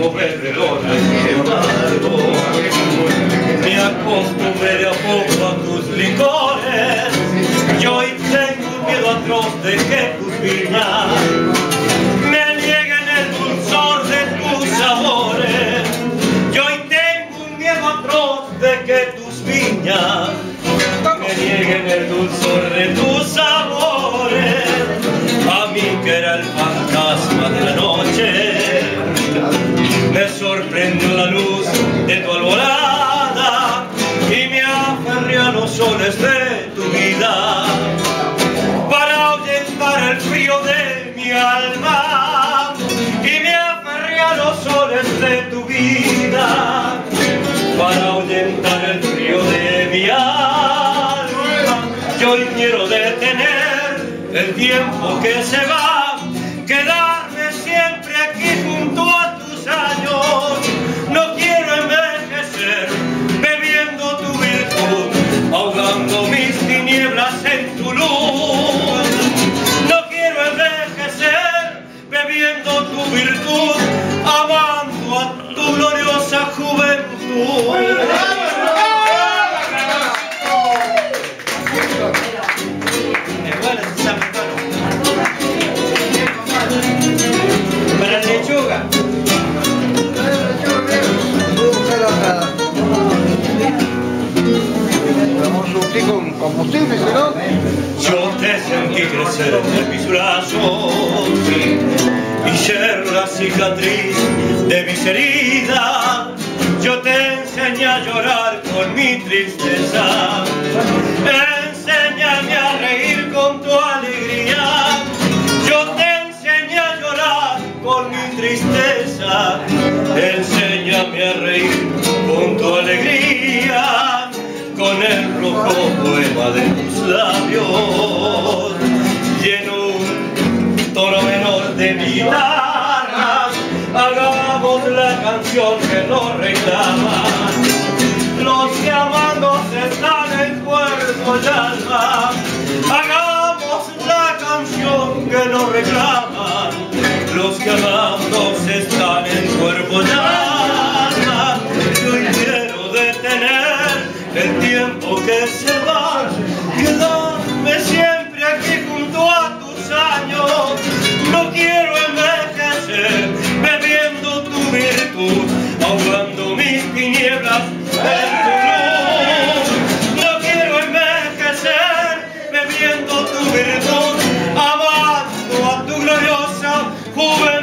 mover el orden, sin embargo, me acostumbré de a poco a tus licores, y hoy tengo un miedo atroz de que tus viñas me nieguen el dulzor de tus sabores. Y hoy tengo un miedo atroz de que tus viñas me nieguen el dulzor de tus sabores. A mí que era el fantasma de la noche, me sorprendió la luz de tu alborada y me aferré a los soles de tu vida para ahuyentar el frío de mi alma. Y me aferré a los soles de tu vida para ahuyentar el frío de mi alma. Yo hoy quiero detener el tiempo que se va, quedarme siempre aquí junto a tus años. No quiero envejecer bebiendo tu virtud, ahogando mis tinieblas en tu luz. No quiero envejecer bebiendo tu virtud, amando a tu gloriosa juventud. Para la lechuga. Vamos a surtir con combustible, ¿no? Yo te sentí crecer en mis brazos y ser la cicatriz de mis heridas. Yo te enseñé a llorar con mi tristeza. Enséñame a reír con tu alegría. Yo te enseñé a llorar con mi tristeza. Enséñame a reír con tu alegría. Con el rojo poema de tus labios y en un tono menor de mi guitarra hagamos la canción que nos reclama los que amándose están en cuerpo y alma. Hagamos la canción que nos reclaman los que amándose están en cuerpo y alma. Yo quiero detener el tiempo que se va, quedarme siempre aquí junto a tus años. No quiero envejecer bebiendo tu virtud, ahogando mis tinieblas en tu luz. No quiero envejecer bebiendo tu virtud, amando a tu gloriosa juventud.